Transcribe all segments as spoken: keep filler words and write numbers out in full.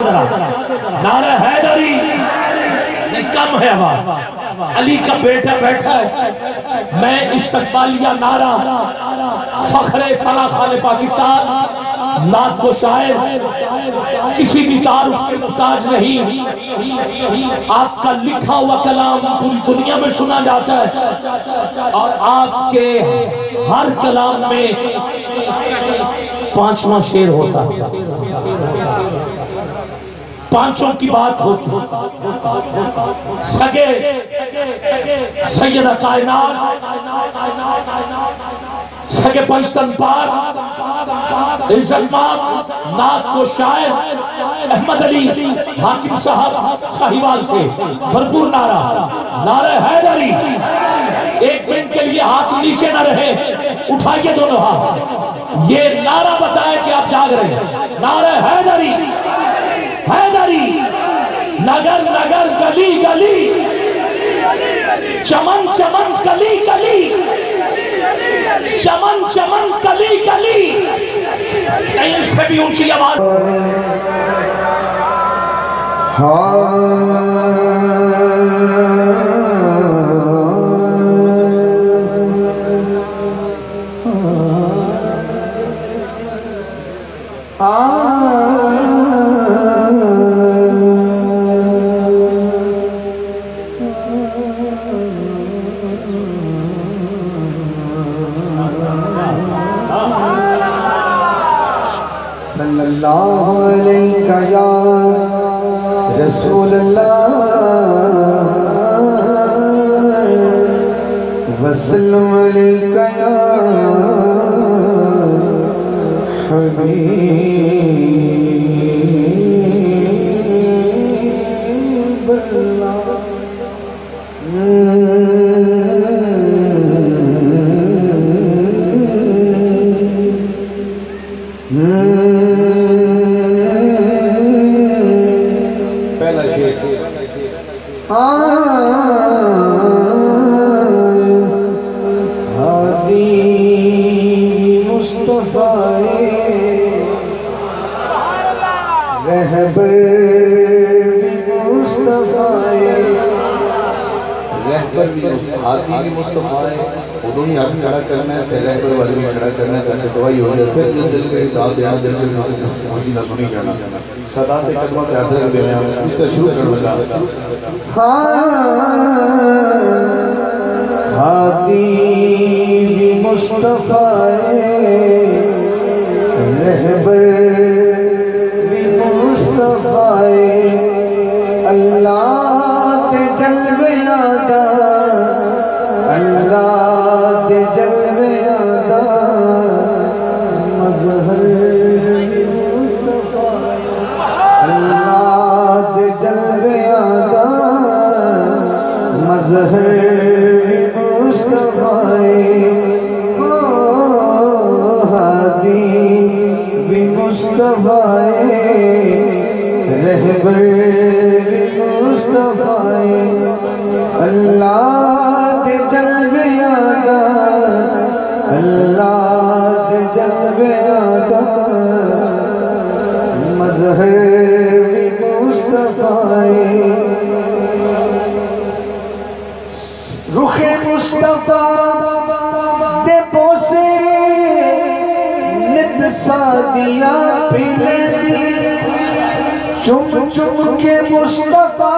नारा हैदरी कम है आवाज। अली का बेटा बैठा है, मैं इस्तकबालिया नारा फखरे फला खाने पाकिस्तान नात को शायर किसी भी तारुफ के मुहताज नहीं। आपका लिखा हुआ कलाम पूरी दुनिया में सुना जाता है और आपके हर कलाम में पांचवा शेर होता है, पांचों की बात होती। सगे सैयदा कायनात, सगे पंचतन पाक, इज्जतमाब नात को शायर अहमद अली हाकिम साहब साहिवाल से भरपूर नारा, नारे हैदरी। एक मिनट के लिए हाथ नीचे न रहे, उठाइए दोनों हाथ, ये नारा बताए कि आप जाग रहे हैं। नारे हैदरी, हैदरी। नगर नगर गली गली, चमन चमन कली कली, चमन चमन कली कली। नहीं, इससे भी ऊंची आवाज। सल्लल्लाहु अलैका या रसूल अल्लाह वसल्लम अलैका या हबीब अल्लाह। पहला शेर हादी मुस्तफाए रहबर मुस्तफाए, रहबर भी हादी भी मुस्तफाए। उदों ही हाथ खड़ा करना है, फिर रहबर वाले भी खड़ा करना है ताकि दवाई हो जाए। फिर दिल दिल के दाद देना, दिल के खुशी ना सुनी जाना। सदात कदमों से हाथ रख देना, इससे शुरू कर लगा। हादी मुस्तफाए रहबर भी मुस्तफाए, अल्लाह ते जलवे आदा, अल्लाह ते जलवे आदा मज़हर मुस्तफाए, अल्लाह ते जलवे आदा मज़हर मुस्तफाए। हादी भी मुस्तफाए रहबर मुस्तफाए, अल्लाह ते जलवे आदा, अल्लाह ते जलवे आदा मज़हर मुस्तफाए। रुखे मुस्तफा दे पोसे नित सादिया पिले दी, चुम चुम के मुस्तफा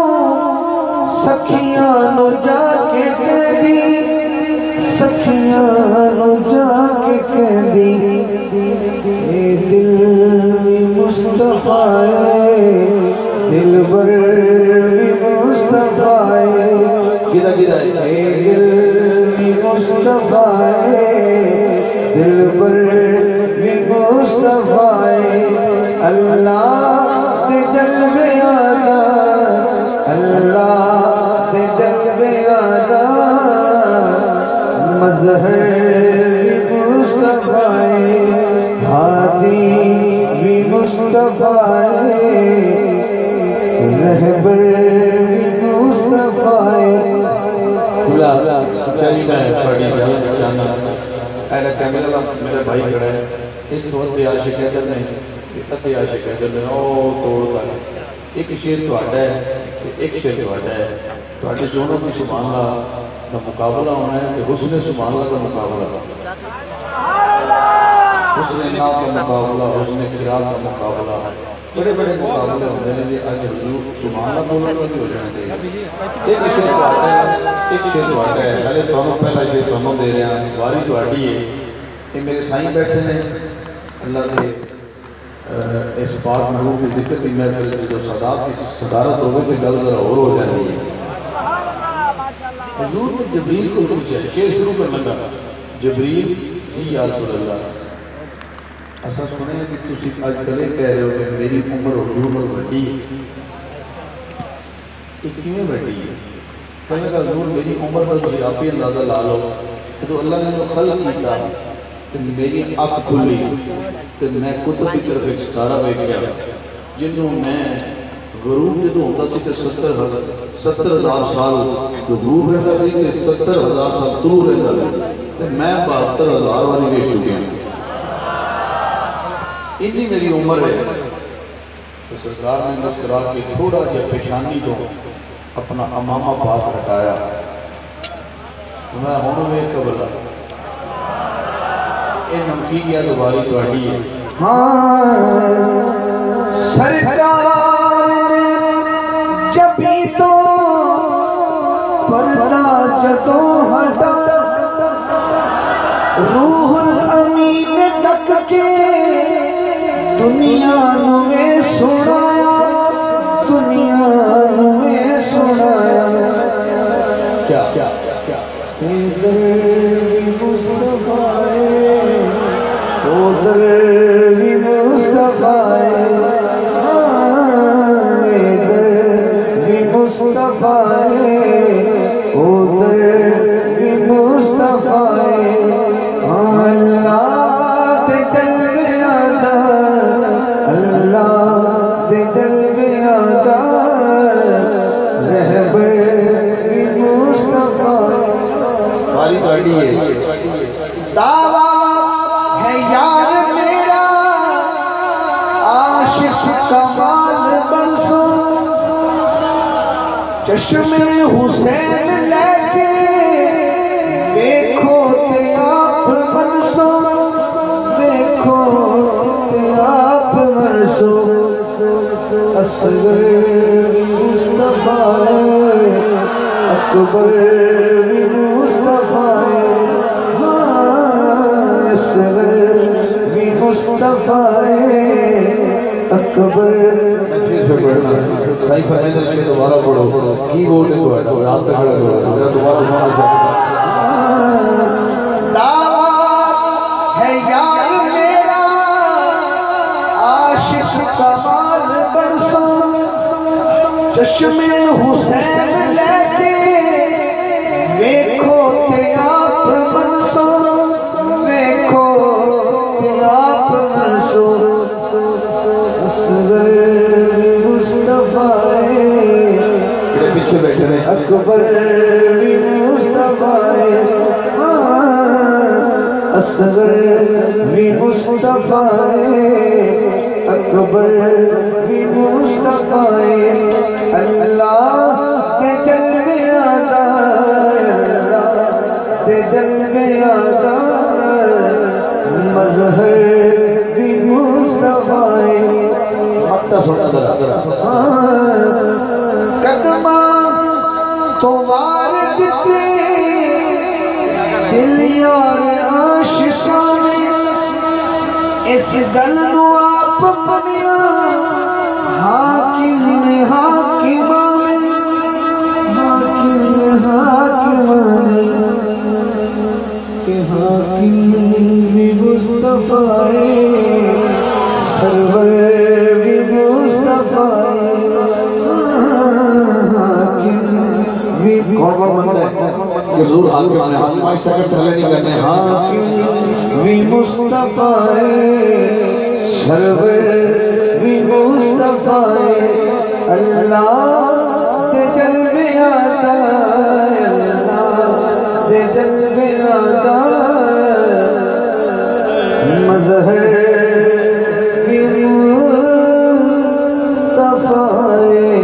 सखियां नु जाके कहदी, सखियां नु जाके कहदी ए दिल भी मुस्तफा है, दिलबर भी मुस्तफा है। किधर किधर ए दिल भी मुस्तफा है, दिलबर भी मुस्तफा है, अल्लाह ते जलवे आदा, अल्लाह ते जलवे आदा मज़हर मुस्तफा है। हादी भी मुस्तफा है, रहबर भी मुस्तफा है। मेरा भाई खड़ा है, इस तो अति आशिक है नहीं, अति आशिक है ओ तो एक शेर तुहाडा है ते एक शेर तुहाडा है। तुहाडे दोनों की सुभान अल्लाह का मुकाबला होना है, हुस्न सुभान अल्लाह का मुकाबला, हुस्न नात का मुकाबला, हुस्न किरात का मुकाबला, बड़े बड़े मुकाबले होते हैं जी। अज हजूर सुभान अल्लाह बोलने का भी हो जाना चाहिए। एक शेर तुहाडा है, एक शेर तुहाडा है। हले तुहानूं पहला शेर तुहानूं दे रहा, वारी तुहाडी है। ये मेरे साईं बैठे ने अल्लाह के इस पाक महबूब के जिक्र की महफिल जो सदात की सदारत हो गई तो गल जरा और हो जाती है। हजूर ने जबरील को पूछा, शेर शुरू कर लगा, जबरील जी या रसूल अल्लाह, ऐसा सुने कि तुम अजकल कह रहे हो कि मेरी उम्र हजूर नाल वड्डी है, ये किवें वड्डी है? कहने का हजूर मेरी उम्र का तुम आप ही अंदाजा ला लो। तो अल्लाह ने जो खल्क किया तो मेरी अख खुली तो मैं कुतुब की तरफ एक सितारा वेख्या जिन्हों मैं गरूब जो होता सी तो सत्तर हजार सत्तर हजार साल जो गरूब रहता सी तो सत्तर हजार साल तुरू रहता तो मैं बहत्तर हजार वाली वेख चुकी हूँ। इन्नी मेरी उम्र है। तो सरकार ने मुस्कुरा के थोड़ा जहा पेशानी तो अपना अमामा पाक हटाया। मैं हूँ वेख कबला ये नमकी गया दोबारी तुहाडी है। हाँ सरकार ने जबी तो पर्दा जदों हटा रूहुल अमीन तक के दुनिया में सुनाया, दुनिया में सुनाया। क्या क्या क्या उधर भी मुस्तफा इधर भी मुस्तफा उधर भी मुस्तफा। अल्लाह दे दिल में आता, अल्लाह दे दिल में आता रहबर भी मुस्तफा। वाली गाड़ी है दावा है यार मेरा आशिक कमाल बरसो चश्मे हुसैन लेके देखो ते आप बरसो, देखो ते आप बरसो। असगर मुस्तफा अकबर भी मुस्तफा भी मुस्तफा अकबर। सही फरमाइंदे से दोबारा पढ़ो कीबोर्ड है तो रात तक खड़ा करो मेरा दोबारा सुनना चाहता दावा है यार मेरा आशिक कमाल बरसो चश्मे हुसैन लेके देखो ते आप बरसो, देखो ते आप बरसो। असगर मुस्तफा पीछे बैठे रहे अकबर भी मुस्तफा असगर भी मुस्तफा अकबर भी मुस्तफा। अल्लाह के दिल में आता, अल्लाह के दिल में आता मजहर भी मुस्तफा। मक्ता सुनना जरा जरा कदमा तो वार दिते दिल यार आशिकाने इस गल नू आप पनिया हाकिम ने हाकिमाने, हाकिम ने हाकिमाने के हाकिम भी मुस्तफा सरवर भी मुस्तफा। कौन कौन बनता है हुजूर हाल के माने हाल माई से पहले नहीं करने हैं। हाकिम भी मुस्तफा सरवर भी मुस्तफा। अल्लाह दे दिल में आता, अल्लाह दे दिल में आता मजहर भी मुस्तफा। मुस्तफाए